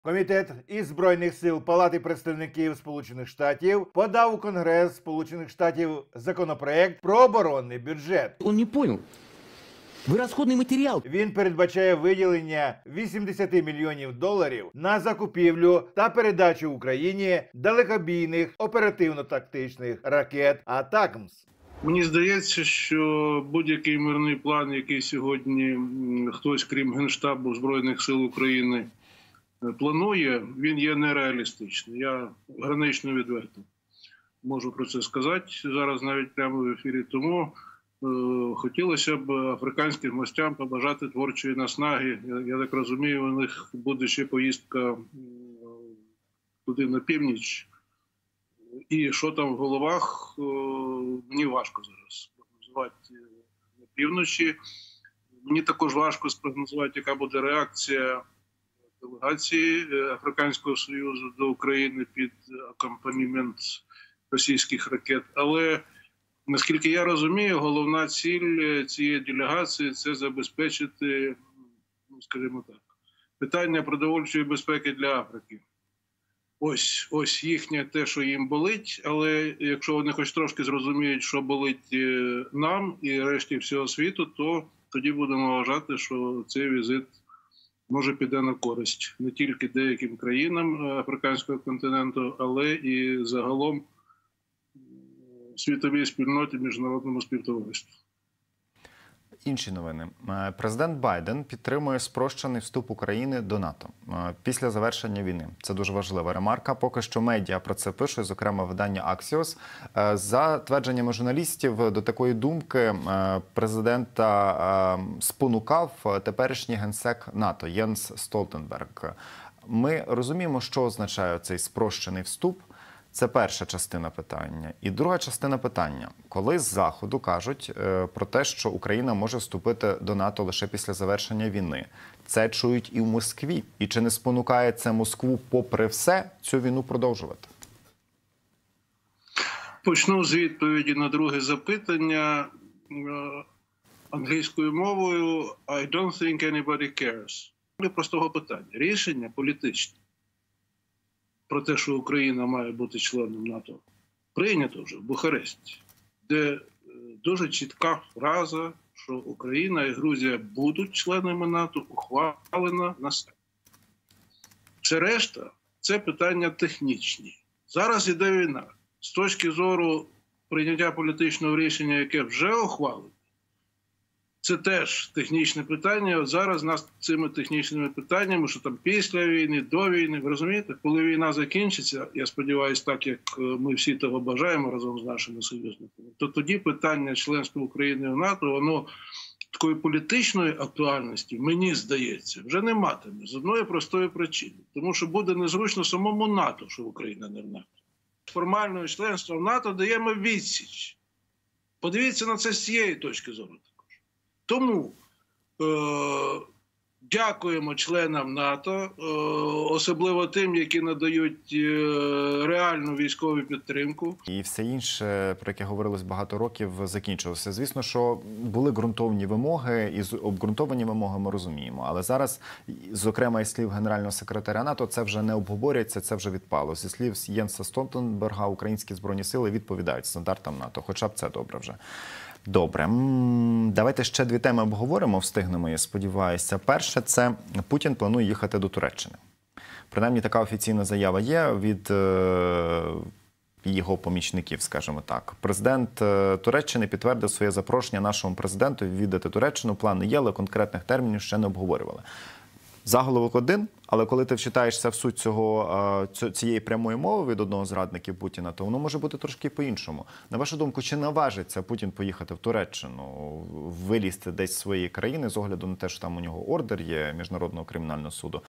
Комітет із Збройних сил Палати представників Сполучених Штатів подав у Конгрес Сполучених Штатів законопроект про оборонний бюджет. Он не понял. Вы расходный материал. Він передбачає виділення 80 мільйонів доларів на закупівлю та передачу Україні далекобійних оперативно-тактичних ракет «Атакмс». Мені здається, що будь-який мирний план, який сьогодні хтось, крім Генштабу Збройних сил України, планує, він є нереалістичним. Я гранично відверто можу про це сказати зараз навіть прямо в ефірі. Тому хотілося б африканським гостям побажати творчої наснаги. Я так розумію, у них буде ще поїздка туди на північ. І що там в головах, мені важко зараз спрогнозувати на півночі. Мені також важко спрогнозувати, яка буде реакція делегації Африканського Союзу до України під акомпанімент російських ракет. Але, наскільки я розумію, головна ціль цієї делегації – це забезпечити, скажімо так, питання продовольчої безпеки для Африки. Ось їхнє те, що їм болить, але якщо вони хоч трошки зрозуміють, що болить нам і решті всього світу, то тоді будемо вважати, що цей візит може піде на користь не тільки деяким країнам африканського континенту, але і загалом світовій спільноті, міжнародному співтовариству. Інші новини. Президент Байден підтримує спрощений вступ України до НАТО після завершення війни. Це дуже важлива ремарка. Поки що медіа про це пишуть, зокрема видання Axios. За твердженнями журналістів, до такої думки президента спонукав теперішній генсек НАТО Єнс Столтенберг. Ми розуміємо, що означає цей спрощений вступ. Це перша частина питання. І друга частина питання. Коли з Заходу кажуть про те, що Україна може вступити до НАТО лише після завершення війни, це чують і в Москві. І чи не спонукає це Москву, попри все, цю війну продовжувати? Почну з відповіді на друге запитання англійською мовою. I don't think anybody cares. Для простого питання. Рішення політичне про те, що Україна має бути членом НАТО, прийнято вже в Бухаресті, де дуже чітка фраза, що Україна і Грузія будуть членами НАТО, ухвалена на себе. Все решта – це питання технічні. Зараз іде війна. З точки зору прийняття політичного рішення, яке вже ухвалено, це теж технічне питання. От зараз нас цими технічними питаннями, що там після війни, до війни, ви розумієте, коли війна закінчиться, я сподіваюся, так як ми всі того бажаємо разом з нашими союзниками, то тоді питання членства України в НАТО, воно такої політичної актуальності, мені здається, вже не матиме. З одної простої причини. Тому що буде незручно самому НАТО, що Україна не в НАТО. Формальне членство в НАТО даємо відсіч. Подивіться на це з цієї точки зору. Тому дякуємо членам НАТО, особливо тим, які надають реальну військову підтримку. І все інше, про яке говорилось багато років, закінчилося. Звісно, що були ґрунтовні вимоги, і обґрунтовані вимоги ми розуміємо. Але зараз, зокрема, із слів генерального секретаря НАТО, це вже не обговорюється, це вже відпало. Зі слів Єнса Столтенберга, українські збройні сили відповідають стандартам НАТО. Хоча б це добре вже. Добре. Давайте ще дві теми обговоримо, встигнемо, я сподіваюся. Перше – це Путін планує їхати до Туреччини. Принаймні, така офіційна заява є від його помічників, скажімо так. Президент Туреччини підтвердив своє запрошення нашому президенту відвідати Туреччину. Плани є, але конкретних термінів ще не обговорювали. Заголовок один, але коли ти вчитаєшся в суть цієї прямої мови від одного з радників Путіна, то воно може бути трошки по-іншому. На вашу думку, чи наважиться Путін поїхати в Туреччину, вилізти десь з своєї країни з огляду на те, що там у нього ордер є Міжнародного кримінального суду?